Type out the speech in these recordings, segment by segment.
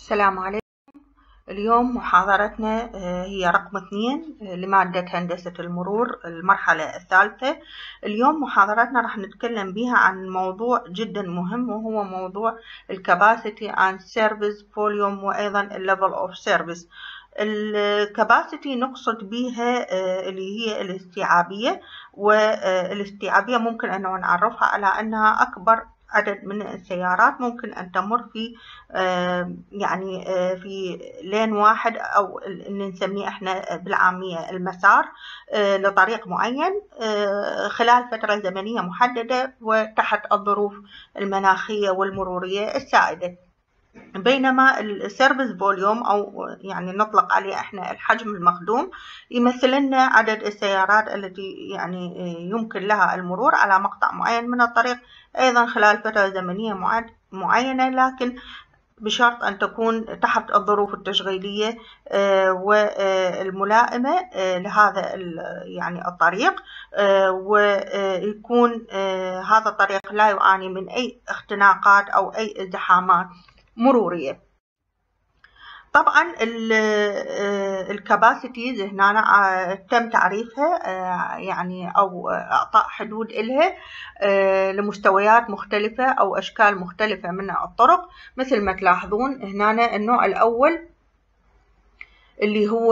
السلام عليكم. اليوم محاضرتنا هي رقم 2 لمادة هندسة المرور المرحلة الثالثة. اليوم محاضرتنا راح نتكلم بها عن موضوع جدا مهم، وهو موضوع الكاباسيتي and service volume وأيضا الليفل of service. الكاباسيتي نقصد بها اللي هي الاستيعابية، والاستيعابية ممكن أنه نعرفها على أنها أكبر عدد من السيارات ممكن أن تمر في في لين واحد، أو اللي نسميه احنا بالعامية المسار لطريق معين خلال فترة زمنية محددة وتحت الظروف المناخية والمرورية السائدة. بينما السيرفيس فوليوم، أو يعني نطلق عليه احنا الحجم المخدوم، يمثل لنا عدد السيارات التي يمكن لها المرور على مقطع معين من الطريق أيضا خلال فترة زمنية معينة، لكن بشرط أن تكون تحت الظروف التشغيلية والملائمة لهذا الطريق، ويكون هذا الطريق لا يعاني من أي اختناقات أو أي ازدحامات مرورية. طبعا الكاباسيتيز هنا تم تعريفها أو إعطاء حدود إلها لمستويات مختلفة أو أشكال مختلفة من الطرق. مثل ما تلاحظون هنا النوع الأول اللي هو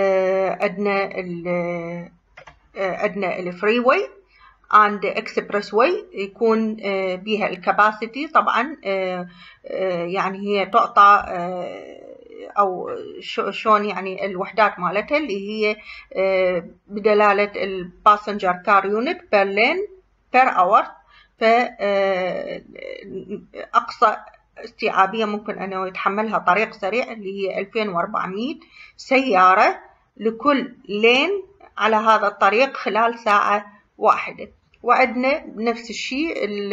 أدنى الفري واي عند اكسبرس واي، يكون بها الكاباسيتي طبعا هي تعطى او شلون الوحدات مالتها اللي هي بدلالة الباسنجر كار يونت بير لين بير اور. فأقصى استيعابية ممكن أنه يتحملها طريق سريع اللي هي 2400 سيارة لكل لين على هذا الطريق خلال ساعة واحدة. وعندنا نفس الشيء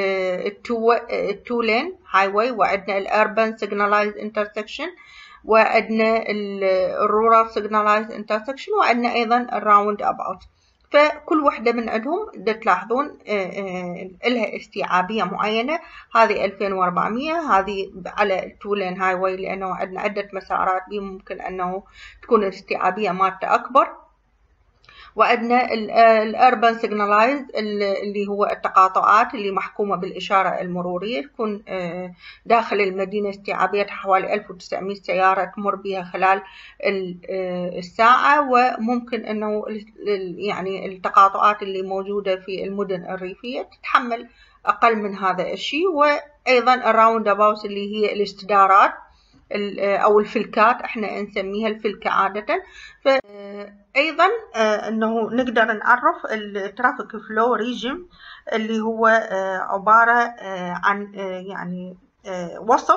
التو لين هاي واي، وعندنا الاربن سيجنالايز انترسكشن، وعندنا الرورال سيجنالايز انترسكشن، وعندنا ايضا الراوند اباوت. فكل وحده من عندهم تلاحظون لها استيعابيه معينه. هذه 2400 هذه على التو لين هاي واي، لانه عندنا عده مسارات ممكن انه تكون الاستيعابيه مالته اكبر. وعندنا الاربن سيجنالايز اللي هو التقاطعات اللي محكومة بالإشارة المرورية، تكون داخل المدينة استيعابية حوالي 1900 سيارة تمر بها خلال الساعة. وممكن أنه التقاطعات اللي موجودة في المدن الريفية تتحمل أقل من هذا الشيء. وأيضا الراوند أباوت اللي هي الاستدارات أو الفلكات، احنا نسميها الفلكة عادة. فأيضا أنه نقدر نعرف الترافيك فلو ريجيم اللي هو عبارة عن وصف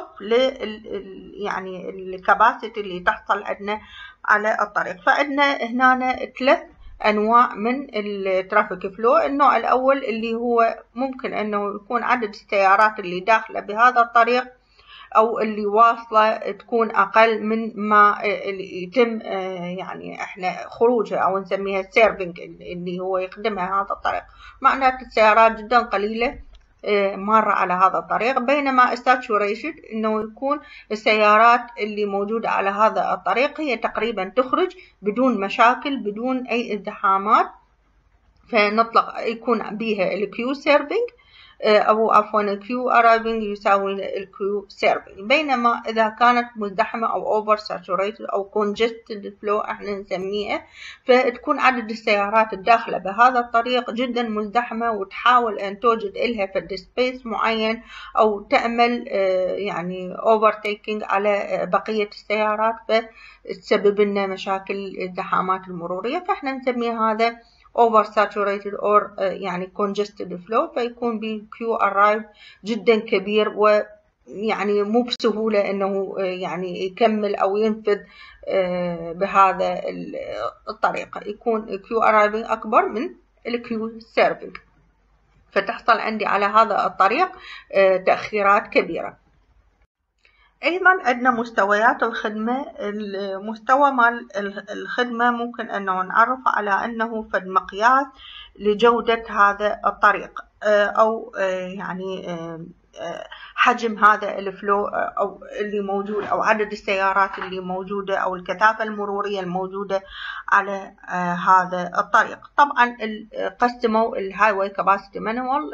الكاباسيتي اللي تحصل عندنا على الطريق. فعندنا هنا 3 أنواع من الترافيك فلو. النوع الأول اللي هو ممكن أنه يكون عدد السيارات اللي داخلة بهذا الطريق أو اللي واصلة تكون أقل من ما يتم احنا خروجها، أو نسميها السيرفنج اللي هو يخدمها هذا الطريق. معناته السيارات جدا قليلة مرة على هذا الطريق. بينما الساتوريشن انه يكون السيارات اللي موجودة على هذا الطريق هي تقريبا تخرج بدون مشاكل، بدون أي ازدحامات، فنطلق يكون بيها الكيو سيرفنج أو عفوا الكيو أرايفنج يساوي الكيو سيرفنج. بينما إذا كانت مزدحمة أو أوفر ساتوريتد أو كونجستد فلو احنا نسميها، فتكون عدد السيارات الداخلة بهذا الطريق جدا مزدحمة، وتحاول أن توجد إلها في سبيس معين أو تعمل overtaking على بقية السيارات، فتسبب لنا مشاكل الازدحامات المرورية. فاحنا نسمي هذا oversaturated or congested flow، فيكون بكيو arrive جدا كبير، مو بسهولة انه يكمل او ينفذ بهذا الطريقة. يكون كيو arriving اكبر من الكيو serving، فتحصل عندي على هذا الطريق تأخيرات كبيرة. أيضا عندنا مستويات الخدمة. المستوى مال الخدمة ممكن أنه نعرف على أنه فد مقياس لجودة هذا الطريق. أو يعني حجم هذا الفلو أو اللي موجود، أو عدد السيارات اللي موجودة، أو الكثافة المرورية الموجودة على هذا الطريق. طبعا قسموا الهاي واي كاباسيتي مانوال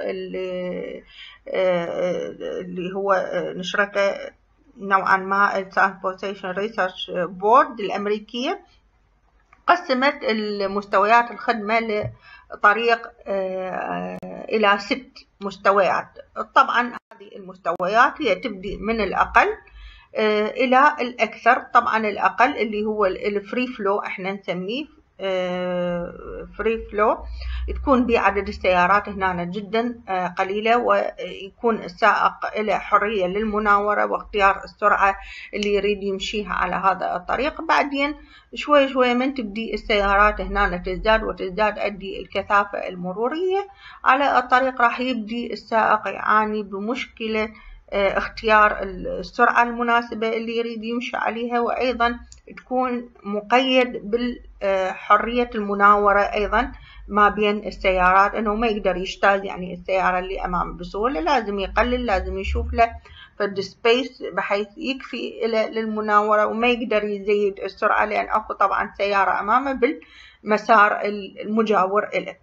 اللي هو نشرته نوعا ما الترانسبورتيشن ريسيرش بورد الأمريكية، قسمت المستويات الخدمة لطريق إلى 6 مستويات. طبعا هذه المستويات هي تبدي من الأقل إلى الأكثر. طبعا الأقل اللي هو الفري فلو، احنا نسميه فري فلو، تكون بعدد السيارات هنا جدا قليلة، ويكون السائق له حرية للمناورة واختيار السرعة اللي يريد يمشيها على هذا الطريق. بعدين شوي شوي من تبدي السيارات هنا تزداد وتزداد أدي الكثافة المرورية على الطريق، راح يبدي السائق يعاني بمشكلة اختيار السرعة المناسبة اللي يريد يمشي عليها، وأيضا تكون مقيد بالحرية المناورة أيضا ما بين السيارات، أنه ما يقدر يجتاز يعني السيارة اللي أمامه بسهولة، لازم يقلل، لازم يشوف له فد سبيس بحيث يكفي للمناورة، وما يقدر يزيد السرعة لأن أكو طبعا سيارة أمامه بالمسار المجاور له.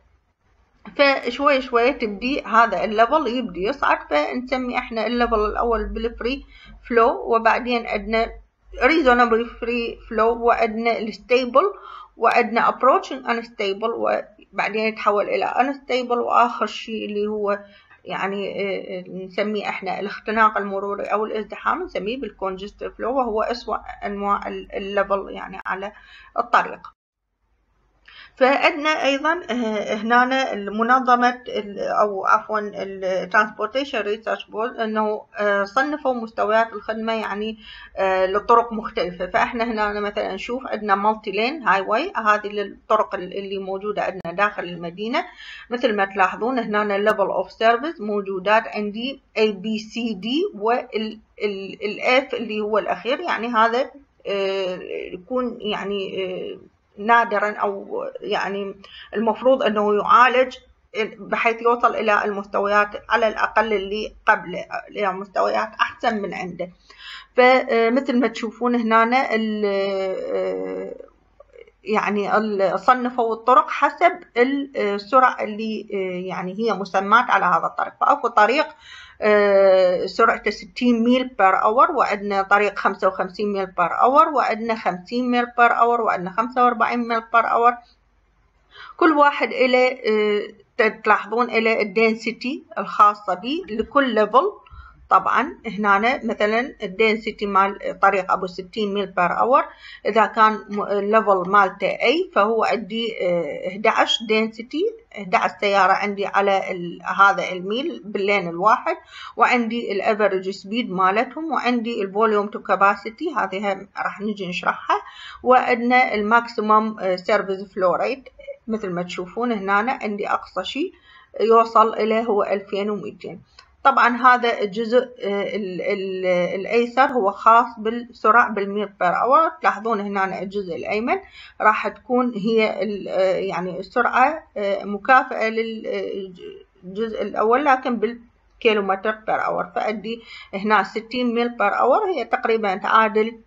فشوي شوي تبدي هذا الليفل يبدي يصعد، فنسمي احنا الليفل الأول بالفري فلو، وبعدين عندنا reasonable free flow، وعندنا الستيبل، وعندنا approaching unstable، وبعدين يتحول إلى unstable، وآخر شيء اللي هو يعني نسميه احنا الاختناق المروري أو الازدحام، نسميه بالcongested flow، وهو أسوأ أنواع الليفل يعني على الطريق. فعندنا أيضا هنا منظمة أو عفوا الترانسبورتيشن ريسيرش بورد أنه صنفوا مستويات الخدمة يعني لطرق مختلفة. فإحنا هنا مثلا نشوف عندنا مالتي لين هاي واي، هذه الطرق اللي موجودة عندنا داخل المدينة. مثل ما تلاحظون هنا ليفل اوف سيرفيس موجودات عندي A B C D، والF اللي هو الأخير، يعني هذا يكون يعني نادرا، أو يعني المفروض أنه يعالج بحيث يوصل إلى المستويات على الأقل اللي قبله، إلى مستويات أحسن من عنده. فمثل ما تشوفون هنا يعني صنفوا الطرق حسب السرعة اللي يعني هي مسمات على هذا الطريق. فأكو طريق سرعته 60 ميل بر اور، وعندنا طريق 55 ميل بر اور، وعندنا 50 ميل بر اور، وعندنا 45 ميل بر اور. كل واحد إلى تلاحظون إلى الدنسيتي الخاصة به لكل ليفل. طبعا هنا مثلا الدنسيتي مال طريق ابو 60 ميل بر اور، اذا كان الليفل مالته اي فهو عندي 11 دنسيتي، 11 سياره عندي على هذا الميل باللين الواحد، وعندي الافريج سبيد مالتهم، وعندي الفوليوم تو كاباسيتي هذه راح نجي نشرحها، وعندنا الماكسيمم سيرفيس فلو ريت. مثل ما تشوفون هنا عندي اقصى شيء يوصل اليه هو 2200. طبعا هذا الجزء الأيسر هو خاص بالسرعة بالميل بر اور. تلاحظون هنا الجزء الأيمن راح تكون هي يعني السرعة مكافئة للجزء الأول لكن بالكيلومتر بر اور. فأدي هنا 60 ميل بر اور هي تقريبا تعادل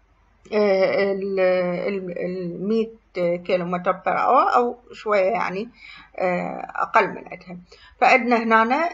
100 كيلومتر بر اور أو شوية يعني أقل من عندها. فعندنا هنا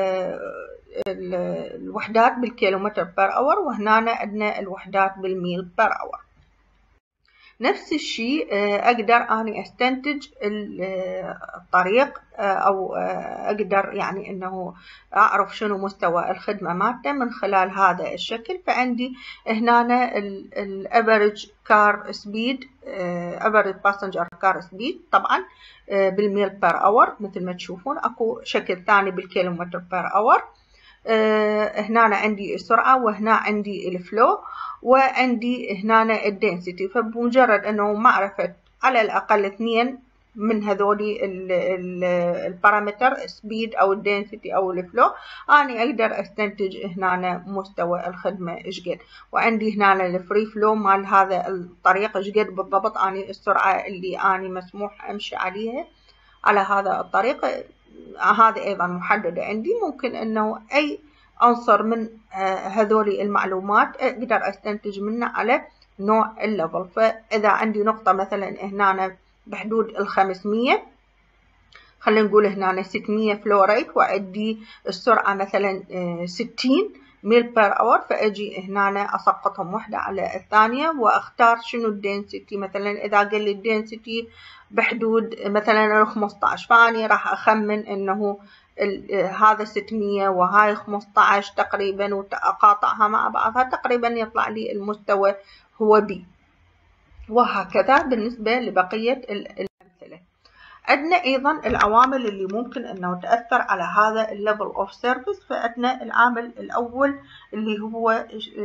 الوحدات بالكيلومتر بر اور، وهنا عندنا الوحدات بالميل بر اور. نفس الشيء أقدر أني أستنتج الطريق، أو أقدر يعني أنه أعرف شنو مستوى الخدمة مالته من خلال هذا الشكل. فعندي هنا الأفريج كار سبيد، أفريج باسنجر كار سبيد طبعا بالميل بر اور. مثل ما تشوفون أكو شكل ثاني بالكيلومتر بر اور. هنا عندي السرعة، وهنا عندي الفلو، وعندي هنا الدنسيتي. فبمجرد أنه معرفة على الأقل 2 من هذولي البارامتر سبيد أو الدنسيتي أو الفلو، أنا أقدر أستنتج هنا مستوى الخدمة إيش قد. وعندي هنا الفري فلو مال هذا الطريق إيش قد بالضبط أنا السرعة اللي أنا مسموح أمشي عليها على هذا الطريق. هذه أيضا محددة عندي. ممكن أنه أي عنصر من هذولي المعلومات أقدر أستنتج منه على نوع الليفل. فإذا عندي نقطة مثلا هنا بحدود 500، خلينا نقول هنا 600 فلو ريت، وأدي السرعة مثلا 60 ميل بير اور، فأجي هنا أسقطهم واحدة على الثانية وأختار شنو الدنسيتي. مثلا إذا قال لي الدنسيتي بحدود مثلا 15، فأني راح أخمن إنه هذا 600 وهاي 15 تقريبا، وأقاطعها مع بعضها تقريبا يطلع لي المستوى هو B. وهكذا بالنسبة لبقية الأمثلة. عندنا أيضا العوامل اللي ممكن أنه تأثر على هذا level of service. فعندنا العامل الأول اللي هو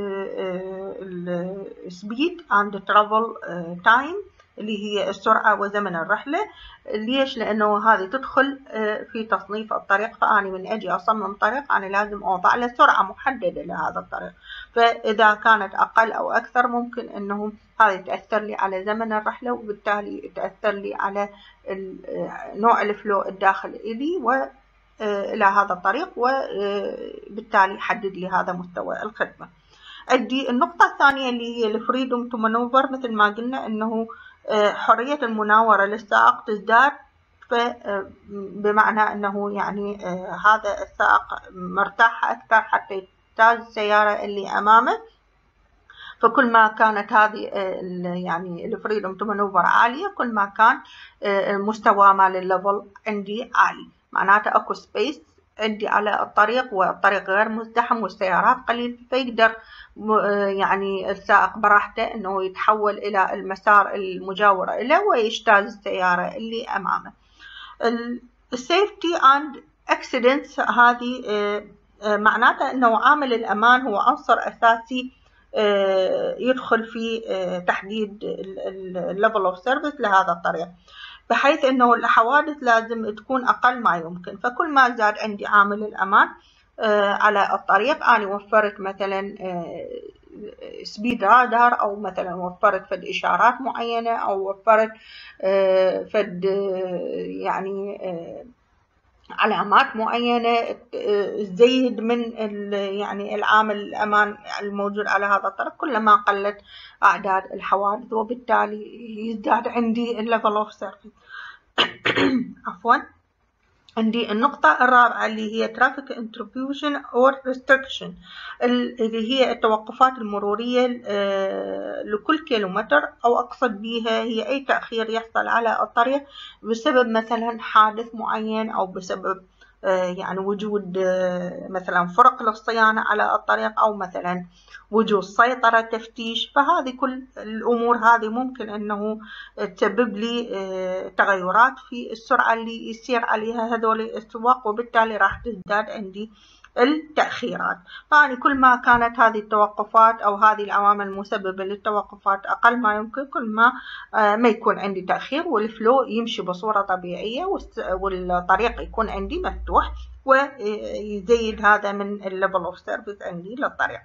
speed and travel time، اللي هي السرعة وزمن الرحلة. ليش؟ لأنه هذه تدخل في تصنيف الطريق. فأنا من أجي أصمم طريق أنا لازم أوضع له سرعة محددة لهذا الطريق، فإذا كانت أقل أو أكثر ممكن أنه هذه تأثر لي على زمن الرحلة، وبالتالي تأثر لي على نوع الفلو الداخل إلي وإلى هذا الطريق، وبالتالي يحدد لي هذا مستوى الخدمة. عندي النقطة الثانية اللي هي الفريدوم تو مانوفر، مثل ما قلنا أنه حرية المناورة للسائق تزداد. بمعنى أنه يعني هذا السائق مرتاح أكثر حتى يجتاز السيارة اللي أمامه. فكل ما كانت هذه يعني الفريدوم تو مانوفر عالية، كل ما كان مستوى مال الليفل عندي عالي. معناته اكو سبيس عندي على الطريق، والطريق غير مزدحم والسيارات قليل، فيقدر يعني السائق براحته انه يتحول الى المسار المجاور له ويجتاز السيارة اللي امامه. السيفتي اند اكسيدنتس هذه معناته انه عامل الامان هو عنصر اساسي يدخل في تحديد الليفل اوف سيرفيس لهذا الطريق، بحيث انه الحوادث لازم تكون اقل ما يمكن. فكل ما زاد عندي عامل الامان على الطريق، انا وفرت مثلا سبيد رادار، او مثلا وفرت فد اشارات معينه، او وفرت فد يعني علامات معينة تزيد من يعني العامل الأمان الموجود على هذا الطريق، كلما قلت أعداد الحوادث، وبالتالي يزداد عندي الليفل اوف سيرفيس. عفوا. عندي النقطة الرابعة اللي هي traffic intrusion or restriction، اللي هي التوقفات المرورية لكل كيلومتر، أو أقصد بها هي أي تأخير يحصل على الطريق بسبب مثلا حادث معين، أو بسبب يعني وجود مثلا فرق للصيانة على الطريق، أو مثلا وجود سيطرة تفتيش. فهذه كل الأمور هذه ممكن أنه تسبب لي تغيرات في السرعة اللي يسير عليها هذول السواق، وبالتالي راح تزداد عندي التأخيرات. فأنا كل ما كانت هذه التوقفات أو هذه العوامل المسببة للتوقفات أقل ما يمكن، كل ما يكون عندي تأخير، والفلو يمشي بصورة طبيعية، والطريق يكون عندي مفتوح، ويزيد هذا من الليفل اوف سيرفيس عندي للطريق.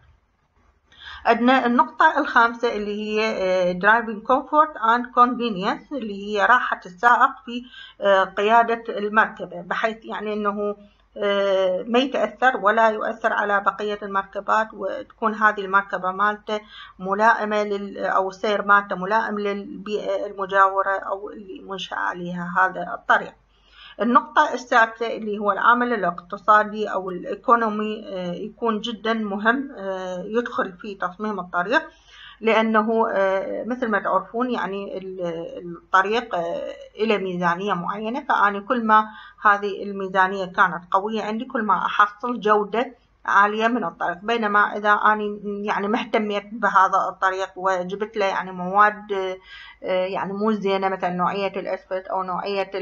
عندنا النقطة الخامسة اللي هي driving comfort and convenience، اللي هي راحة السائق في قيادة المركبة، بحيث يعني أنه ما يتأثر ولا يؤثر على بقية المركبات، وتكون هذه المركبة مالته ملائمة أو السير مالته ملائم للبيئة المجاورة أو اللي منشأ عليها هذا الطريق. النقطة السادسة اللي هو العامل الاقتصادي أو الإيكونومي، يكون جدا مهم يدخل في تصميم الطريق، لأنه مثل ما تعرفون يعني الطريق إلى ميزانية معينة، فأنا كل ما هذه الميزانية كانت قوية عندي كل ما أحصل جودة عالية من الطريق. بينما إذا أنا يعني ما اهتميت بهذا الطريق وجبت له يعني مواد يعني مو زينة، مثلا نوعية الأسفلت أو نوعية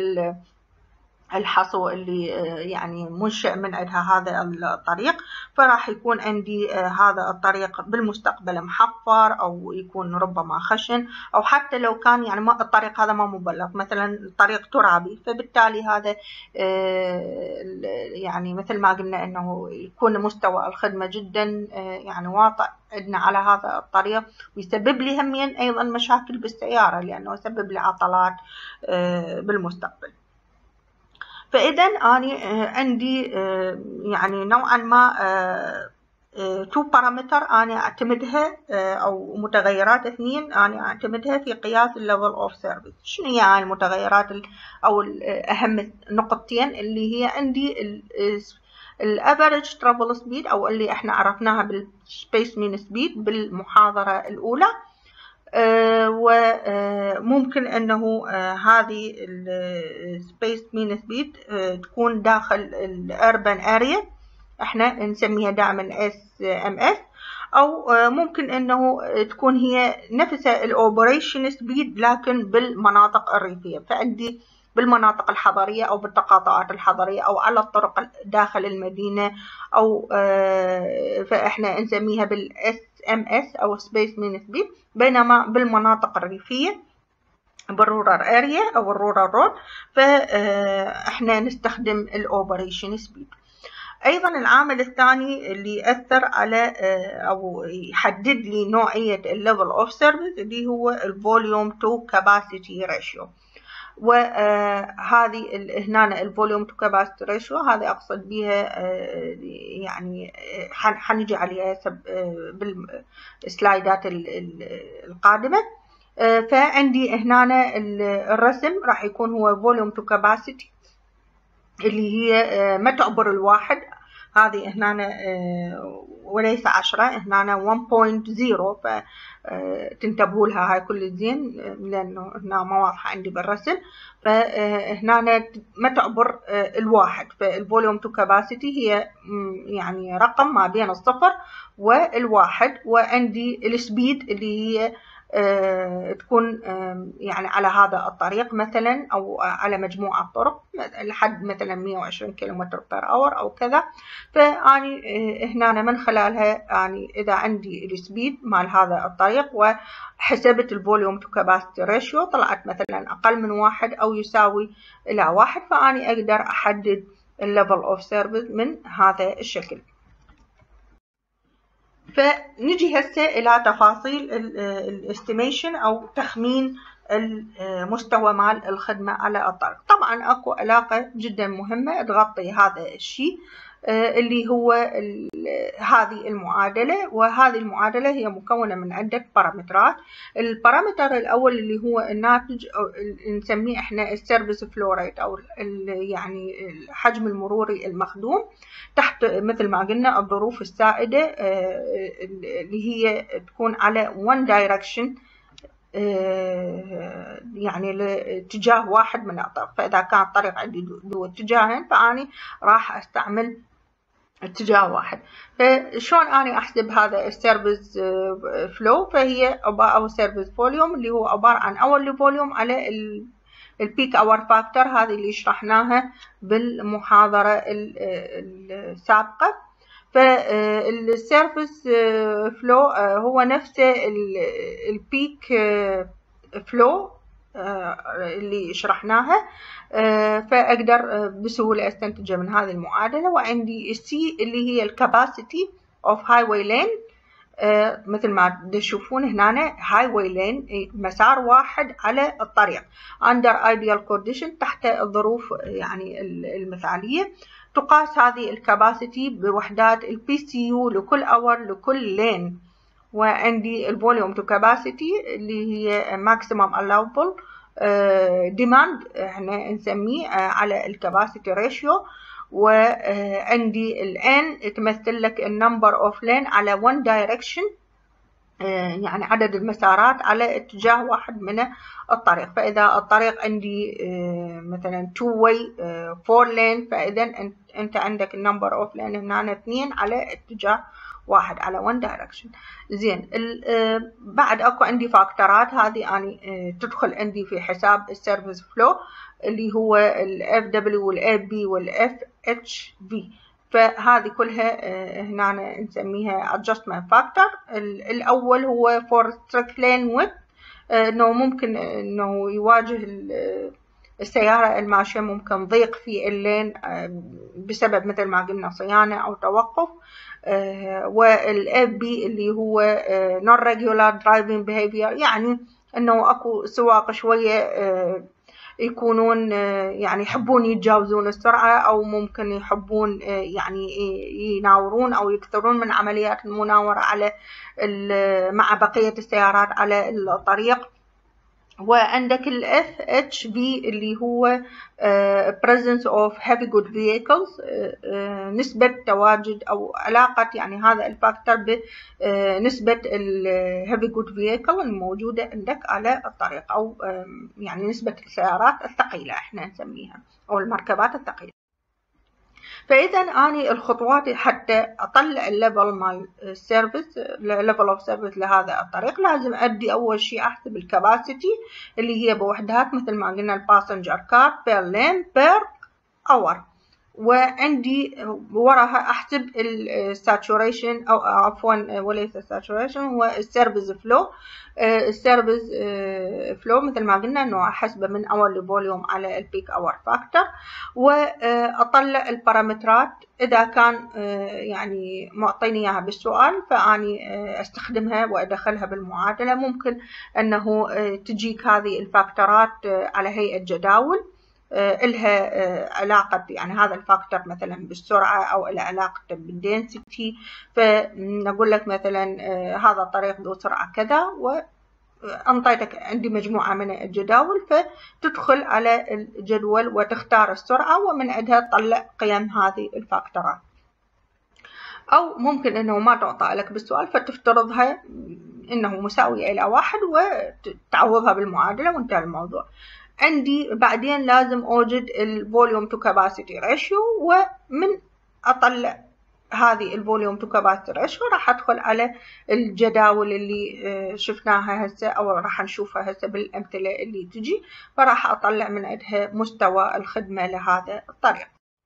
الحصو اللي يعني منشأ من عندها هذا الطريق، فراح يكون عندي هذا الطريق بالمستقبل محفر، أو يكون ربما خشن، أو حتى لو كان يعني ما الطريق هذا ما مبلط، مثلا طريق ترابي، فبالتالي هذا يعني مثل ما قلنا أنه يكون مستوى الخدمة جدا يعني واطئ عندنا على هذا الطريق، ويسبب لي هميا أيضا مشاكل بالسيارة، لأنه يسبب لي عطلات بالمستقبل. فإذا أنا عندي يعني نوعا ما تو بارامتر أنا أعتمدها أو متغيرات اثنين أنا أعتمدها في قياس الليفل أوف سيرفيس. شنو هي هاي المتغيرات أو أهم نقطتين اللي هي عندي الافريج ترافل سبيد أو اللي احنا عرفناها بالسبيس مين سبيد بالمحاضرة الأولى. وممكن أنه هذه السبيس مين سبيد تكون داخل الأربن أريا احنا نسميها دائما SMS، أو ممكن أنه تكون هي نفسها الأوبريشن سبيد لكن بالمناطق الريفية. فعندي بالمناطق الحضرية أو بالتقاطعات الحضرية أو على الطرق داخل المدينة، أو فإحنا نسميها بالSMS أو سبيس مين سبيد. بينما بالمناطق الريفية بالرورال اريا أو الرورال رود فإحنا نستخدم الأوبريشن سبيد. أيضا العامل الثاني اللي يأثر على أو يحدد لي نوعية الليفل أوف سيرفيس اللي هو الفوليوم تو كاباسيتي ريشيو. وهذه هنا الفوليوم تو كاباسيتي ريشيو هذه أقصد بها يعني حنجي عليها بالسلايدات القادمة. فعندي هنا الرسم راح يكون هو فوليوم تو كاباسيتي اللي هي ما تعبر الواحد، هذه هنا وليس 10، هنا 1.0، فتنتبهوا لها هاي كل زين لأنه هنا ما واضحة عندي بالرسم. فهنا ما تعبر الواحد، فالفوليوم تو كاباسيتي هي يعني رقم ما بين الصفر والواحد. وعندي السبيد اللي هي تكون يعني على هذا الطريق مثلا أو على مجموعة طرق لحد مثلا 120 كيلومتر بر اور أو كذا. فأني هنا من خلالها يعني إذا عندي السبيد مال هذا الطريق وحسبت الفوليوم تو كاباسيتي ريشيو طلعت مثلا أقل من 1 أو يساوي إلى 1، فأني أقدر أحدد الليفل أوف سيرفيس من هذا الشكل. فنجي هسه إلى تفاصيل الاستيميشن أو تخمين المستوى مال الخدمة على الطريق. طبعا أكو علاقة جدا مهمة تغطي هذا الشيء اللي هو هذه المعادلة. وهذه المعادلة هي مكونة من عدة بارامترات. البارامتر الأول اللي هو الناتج أو نسميه إحنا السيرفيس فلو ريت أو يعني الحجم المروري المخدوم تحت مثل ما قلنا الظروف السائدة اللي هي تكون على one direction يعني لاتجاه واحد من الأطراف. فإذا كان الطريق عندي ذو اتجاهين فأني راح أستعمل اتجاه واحد. فشون أنا أحسب هذا السيرفيس فلو؟ فهي أو سيرفيس فوليوم اللي هو عبارة عن أول فوليوم على البيك اور فاكتور، هذه اللي شرحناها بالمحاضرة السابقة. فالسيرفيس فلو هو نفسه البيك فلو اللي شرحناها، فأقدر بسهولة استنتجه من هذه المعادلة. وعندي C اللي هي الكاباسيتي of highway lane، مثل ما تشوفون هنا highway lane مسار واحد على الطريق under ideal condition تحت الظروف يعني المثالية. تقاس هذه الكاباسيتي بوحدات البي سي يو لكل اور لكل لين. وعندي الفوليوم تو كاباسيتي اللي هي ماكسيمم allowable demand احنا نسميه على الكاباسيتي ريشيو. وعندي الان تمثل لك النمبر اوف لين على one direction يعني عدد المسارات على اتجاه واحد من الطريق. فإذا الطريق عندي مثلا two way 4 lane فإذا أنت عندك النمبر اوف لين هنا 2 على اتجاه واحد على one direction. زين بعد اكو عندي فاكتورات هذه أنا تدخل عندي في حساب السيرفيس فلو اللي هو ال FW وال AB وال FHV. فهذه كلها هنا نسميها adjustment factor. الأول هو for strict lane width، إنه ممكن إنه يواجه السيارة الماشية ممكن ضيق في اللين بسبب مثل ما قلنا صيانة أو توقف. والFB اللي هو non regular driving behavior، يعني إنه أكو سواقة شوية يكونون يعني يحبون يتجاوزون السرعة، أو ممكن يحبون يعني يناورون أو يكثرون من عمليات المناورة على مع بقية السيارات على الطريق. وعندك ال FHV اللي هو presence of heavy good vehicles، نسبة تواجد أو علاقة يعني هذا الفاكتور بنسبة ال heavy good vehicle الموجودة عندك على الطريق، أو يعني نسبة السيارات الثقيلة احنا نسميها، أو المركبات الثقيلة. فإذا أنا الخطوات حتى أطلع الليفل مال السيرفيس، ليفل اوف سيرفيس لهذا الطريق، لازم أدي أول شيء أحسب الكباسيتي اللي هي بوحدات مثل ما قلنا الباسنجر كار بير لين بير اور، وعندي وراها أحسب الساتوريشن أو عفوا وليس الساتوريشن، هو السيرفيس فلو. السيرفيس فلو مثل ما قلنا انه احسبه من اور لفوليوم على البيك اور فاكتور، واطلع البارامترات اذا كان يعني معطيني اياها بالسؤال فاني استخدمها وادخلها بالمعادله. ممكن انه تجيك هذه الفاكتورات على هيئه جداول إلها علاقة يعني هذا الفاكتور مثلا بالسرعة أو إلها علاقة بالدينسيتي، فنقول لك مثلا هذا الطريق ذو سرعة كذا، وأنطيتك عندي مجموعة من الجداول، فتدخل على الجدول وتختار السرعة ومن عندها تطلع قيم هذه الفاكتورات. أو ممكن أنه ما تعطى لك بالسؤال فتفترضها أنه مساوية إلى 1 وتعوضها بالمعادلة وانتهى الموضوع. عندي بعدين لازم أوجد الفوليوم تو كاباسيتي ريشيو، ومن أطلع هذه الفوليوم تو كاباسيتي ريشيو راح أدخل على الجداول اللي شفناها هسه أو راح نشوفها هسه بالأمثلة اللي تجي، فراح أطلع من عندها مستوى الخدمة لهذا الطريق.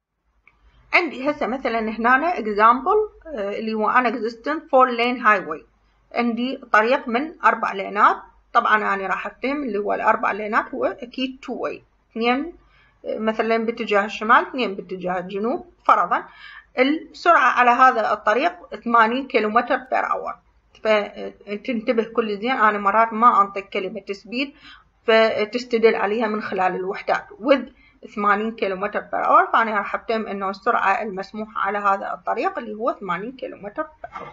عندي هسه مثلا هنا example اللي هو unexistent 4 lane highway، عندي طريق من 4 لينات. طبعا أنا راح أفهم اللي هو ال4 لينات هو أكيد 2 way، 2 مثلا باتجاه الشمال 2 باتجاه الجنوب فرضا. السرعة على هذا الطريق 80 كيلومتر بير اور. فتنتبه كل زين، أنا مرات ما أنطيك كلمة سبيد فتستدل عليها من خلال الوحدات with 80 كيلومتر بير اور، فأنا راح أفهم إنه السرعة المسموحة على هذا الطريق اللي هو 80 كيلومتر بير اور.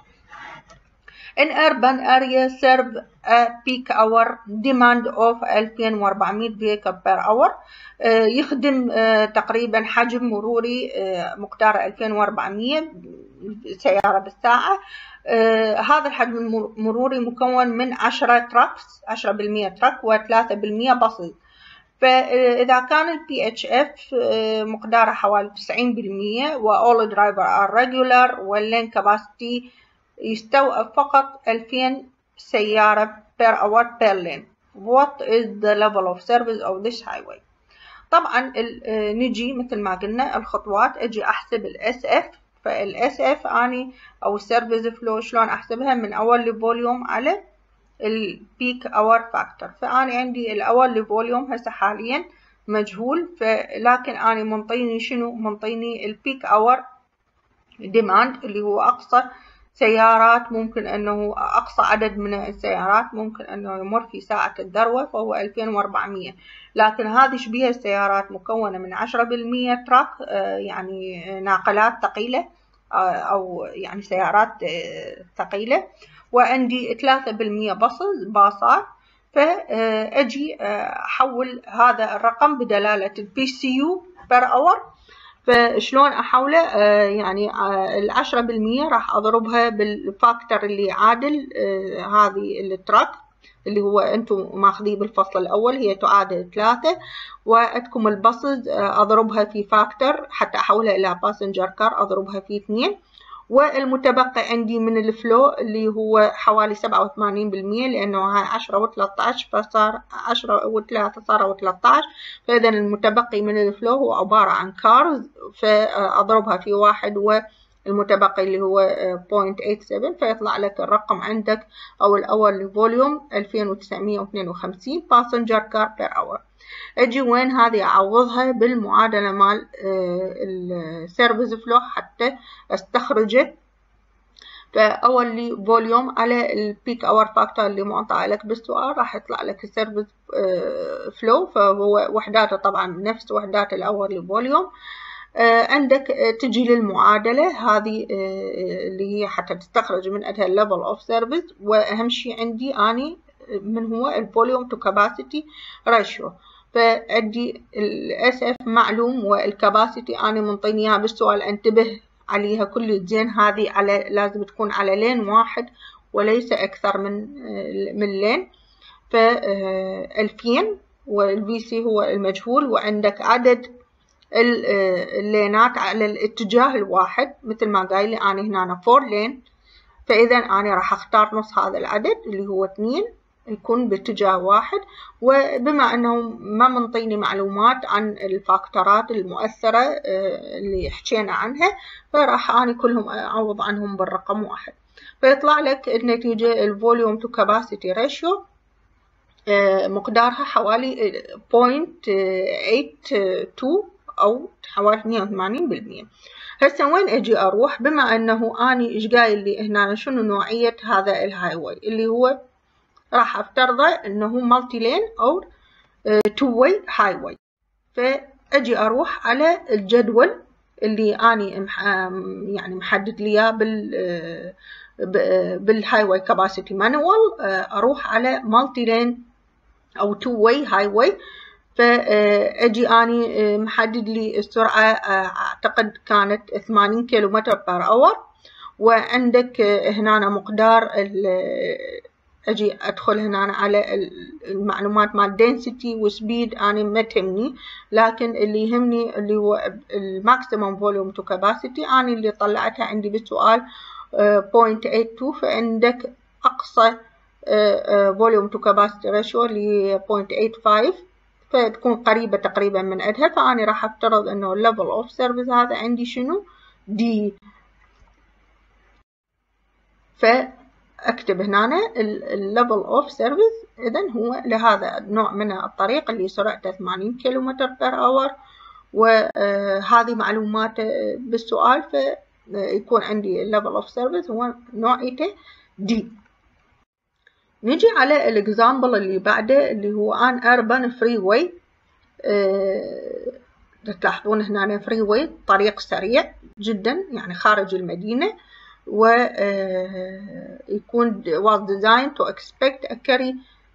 In urban area serve a peak hour demand of 2400 vehicle per hour، يخدم تقريبا حجم مروري مقداره 2400 سيارة بالساعة. هذا الحجم المروري مكون من 10 تراكس، 10% تراك و3% باصز. فإذا كان ال PHF مقداره حوالي 90% و all driver are regular واللين capacity يستوعب فقط 2000 سيارة per hour per lane. What is the level of service of this highway؟ طبعا نجي مثل ما قلنا الخطوات، اجي احسب ال SF. فال SF اني او السيرفيس فلو شلون احسبها؟ من اول لفوليوم على البيك اور فاكتور. فاني عندي الاول لفوليوم هسه حاليا مجهول، لكن اني منطيني شنو؟ منطيني البيك اور ديماند اللي هو اقصى سيارات ممكن أنه أقصى عدد من السيارات ممكن أنه يمر في ساعة الذروة، فهو 2400. لكن هذه شبيه السيارات مكونة من 10% تراك يعني ناقلات ثقيلة أو يعني سيارات ثقيلة، وعندي 3% باصات. فأجي أحول هذا الرقم بدلالة الPCU per hour. فشلون أحوله؟ يعني 10% راح أضربها بالفاكتور اللي يعادل هذه التراك اللي هو أنتم ماخذيه بالفصل الأول، هي تعادل 3، وعندكم الباصز أضربها في فاكتور حتى أحولها إلى باسنجر كار أضربها في 2، والمتبقي عندي من الفلو اللي هو حوالي 87%، لأنه هاي 10 و13 فصار 10 و3 صاروا 13. فإذا المتبقي من الفلو هو عبارة عن كارز، فأضربها في 1 والمتبقي اللي هو 0.87، فيطلع لك الرقم عندك أو الأول لفوليوم 2952 باسنجر كار بير اور. اجي وين هذه اعوضها بالمعادله مال السيرفيس فلو حتى استخرجه. فأول لي فوليوم على البيك اور فاكتور اللي معطى لك بالسؤال راح يطلع لك السيرفيس فلو، فهو وحداته طبعا نفس وحدات الأول فوليوم. عندك تجي للمعادلة هذه اللي هي حتى تستخرج من عندها level of service، وأهم شيء عندي أني من هو الفوليوم تو كاباسيتي راشيو. فعندي الSF معلوم والكاباسيتي أنا منطيني إياها بالسؤال، انتبه عليها كل زين، هذه على لازم تكون على لين واحد وليس أكثر من لين. ف2000 والVC هو المجهول، وعندك عدد اللينات على الاتجاه الواحد مثل ما قايل لي أنا هنا 4 لين، فإذا أنا راح أختار نص هذا العدد اللي هو 2 يكون باتجاه واحد. وبما أنه ما منطيني معلومات عن الفاكتورات المؤثرة اللي حكينا عنها، فراح أنا كلهم أعوض عنهم بالرقم 1، فيطلع لك النتيجة الفوليوم تو كاباسيتي راشيو مقدارها حوالي 0.82 أو حوالي 82%. هسه وين أجي أروح؟ بما أنه أني إيش قايل لي هنا شنو نوعية هذا الهاي واي اللي هو راح أفترضه أنه مالتي لين أو تو واي هاي واي، فأجي أروح على الجدول اللي أني يعني محدد لي بالهاي واي كاباسيتي مانوال، أروح على مالتي لين أو تو واي هاي واي. فأجي أني محدد لي السرعة أعتقد كانت 80 كيلومتر بر اور، وعندك هنا مقدار أجي أدخل هنا على المعلومات مال density وسبيد أنا ما تهمني، لكن اللي يهمني اللي هو الماكسيموم فوليوم تو كاباسيتي أنا اللي طلعتها عندي بالسؤال 0.82، فعندك أقصى فوليوم تو كاباسيتي راشيو اللي 0.85، فتكون قريبة تقريبا من عندها. فأنا راح أفترض أنه level of service هذا عندي شنو D، فأكتب هنا level of service. إذن هو لهذا النوع من الطريق اللي سرعته 80 كيلومتر بر اور، وهذه معلومات بالسؤال، فيكون عندي level of service هو نوعيته D. نجي على الإكزامبل اللي بعده اللي هو an urban freeway. تلاحظون هنا freeway طريق سريع جدا يعني خارج المدينة، ويكون was designed to expect a carry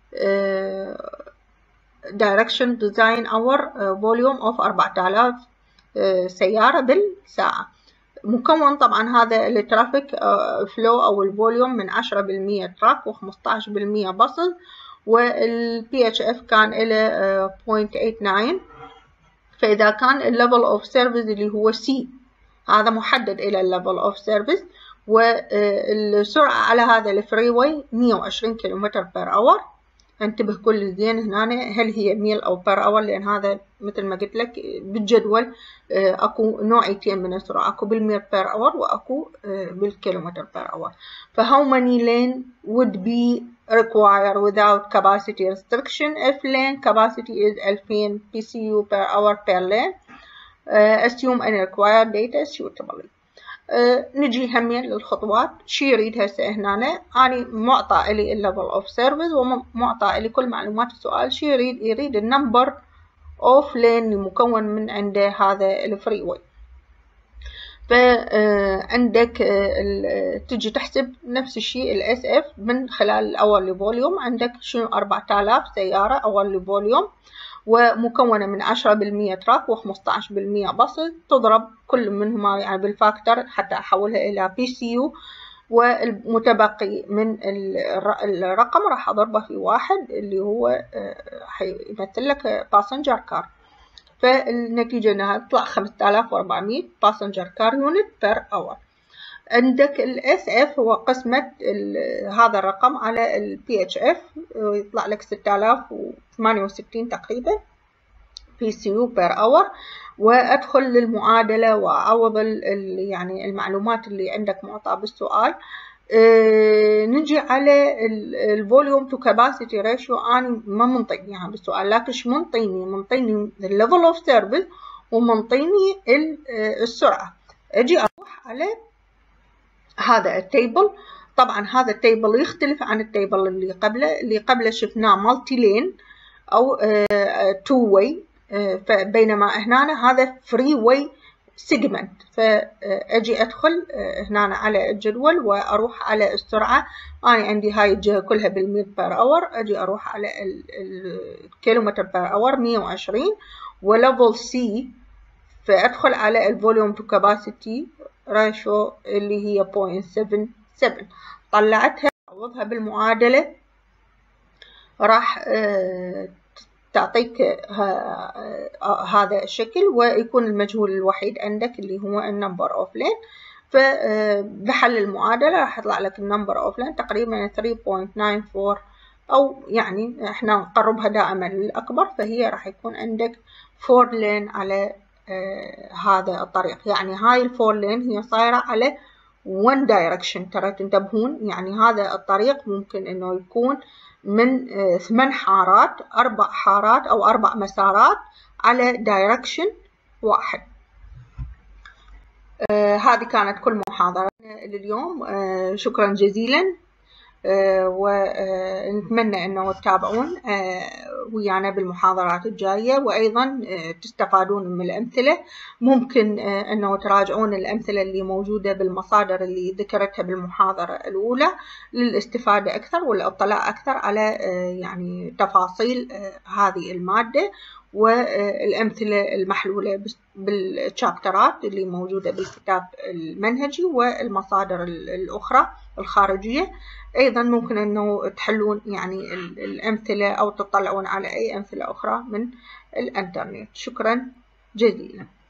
direction design hour volume of 4000 سيارة بالساعة. مكون طبعا هذا الترافيك فلو أو الفوليوم من 10% تراك و15% بصل، والPHF كان إلى 0.89. فإذا كان الليفل أوف سيرفيس اللي هو C هذا محدد إلى الليفل أوف سيرفيس، والسرعة على هذا الفري واي 120 كيلومتر بر اور. انتبه كل زين هنا هل هي ميل أو بر اور، لأن هذا مثل ما قلت لك بالجدول أكو نوعيتين من السرعة، أكو بالميل بر اور وأكو بالكيلومتر بر اور. فهاو many lane would be required without capacity restriction if lane capacity is 2000 PCU per hour per lane. Assume any required data suitably. نجي همين للخطوات. شي يريد هسه هنا أنا معطى إلي الليفل أوف سيرفيس ومعطى إلي كل معلومات السؤال. شي يريد النمبر أوف لين مكون من عنده هذا الفري واي. فعندك تجي تحسب نفس الشيء الSF من خلال الأول فوليوم. عندك شنو 4000 سيارة أول فوليوم، ومكونة من 10% تراك و15% بصل. تضرب كل منهما يعني بالفاكتور حتى أحولها إلى PCU، والمتبقي من الرقم راح أضربه في 1 اللي هو حيمثل لك باسنجر كار. فالنتيجة انها تطلع 5400 باسنجر كار يونت بير اور. عندك الSF هو قسمة هذا الرقم على الPHF ويطلع لك 6068 تقريبا PCU بير اور. وأدخل للمعادلة وأعوض يعني المعلومات اللي عندك معطى بالسؤال. نجي على الفوليوم تو كاباسيتي راشيو. أنا ما منطيني يعني بالسؤال، لكن شو منطيني الليفل اوف سيرفيس ومنطيني السرعة. أجي أروح على هذا التيبل. طبعا هذا التيبل يختلف عن التيبل اللي قبله شفناه مالتي لين أو تو واي، فبينما هنا هذا فري واي سيجمنت. فأجي أدخل هنا على الجدول وأروح على السرعة. أنا عندي هاي الجهة كلها بالميل بير أور، أجي أروح على الكيلومتر بير أور 120 وليفل سي، فأدخل على الفوليوم تو كاباسيتي راشيو اللي هي 0.77. طلعتها أعوضها بالمعادلة راح تعطيك هذا الشكل، ويكون المجهول الوحيد عندك اللي هو النمبر اوف لين. فبحل المعادلة راح يطلع لك النمبر اوف لين تقريبا 3.94، أو يعني احنا نقربها دائما للأكبر، فهي راح يكون عندك 4 لين على هذا الطريق. يعني هاي ال4 لين هي صايرة على one direction. ترى تنتبهون، يعني هذا الطريق ممكن انه يكون من 8 حارات، 4 حارات أو 4 مسارات على دايركشن واحد. هذه كانت كل محاضرة لليوم. شكرا جزيلا، ونتمنى أنه تتابعون ويانا بالمحاضرات الجاية، وأيضا تستفادون من الأمثلة. ممكن أنه تراجعون الأمثلة اللي موجودة بالمصادر اللي ذكرتها بالمحاضرة الأولى للاستفادة أكثر والاطلاع أكثر على يعني تفاصيل هذه المادة والأمثلة المحلولة بالشابترات اللي موجودة بالكتاب المنهجي والمصادر الأخرى الخارجية. أيضا ممكن أنه تحلون يعني الأمثلة أو تطلعون على أي أمثلة أخرى من الإنترنت. شكرا جزيلا.